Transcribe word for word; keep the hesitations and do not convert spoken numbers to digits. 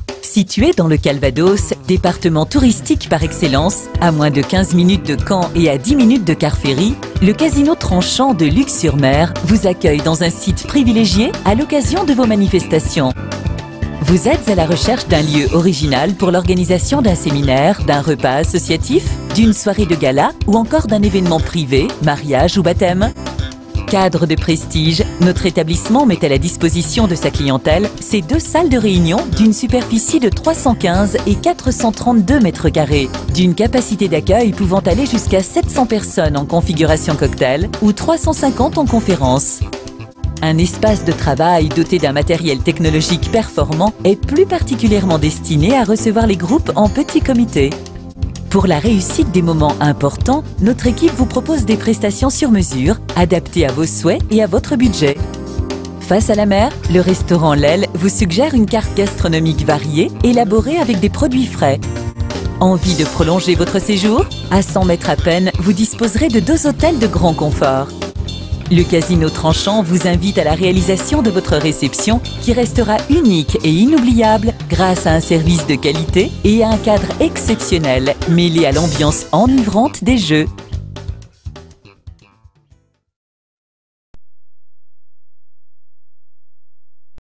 Situé dans le Calvados, département touristique par excellence, à moins de quinze minutes de Caen et à dix minutes de Quart-Ferry, le Casino Tranchant de Luc-sur-Mer vous accueille dans un site privilégié à l'occasion de vos manifestations. Vous êtes à la recherche d'un lieu original pour l'organisation d'un séminaire, d'un repas associatif, d'une soirée de gala ou encore d'un événement privé, mariage ou baptême? Cadre de prestige, notre établissement met à la disposition de sa clientèle ses deux salles de réunion d'une superficie de trois cent quinze et quatre cent trente-deux mètres carrés, d'une capacité d'accueil pouvant aller jusqu'à sept cents personnes en configuration cocktail ou trois cent cinquante en conférence. Un espace de travail doté d'un matériel technologique performant est plus particulièrement destiné à recevoir les groupes en petits comités. Pour la réussite des moments importants, notre équipe vous propose des prestations sur mesure, adaptées à vos souhaits et à votre budget. Face à la mer, le restaurant L'Aile vous suggère une carte gastronomique variée, élaborée avec des produits frais. Envie de prolonger votre séjour? À cent mètres à peine, vous disposerez de deux hôtels de grand confort. Le Casino Tranchant vous invite à la réalisation de votre réception qui restera unique et inoubliable grâce à un service de qualité et à un cadre exceptionnel mêlé à l'ambiance enivrante des jeux.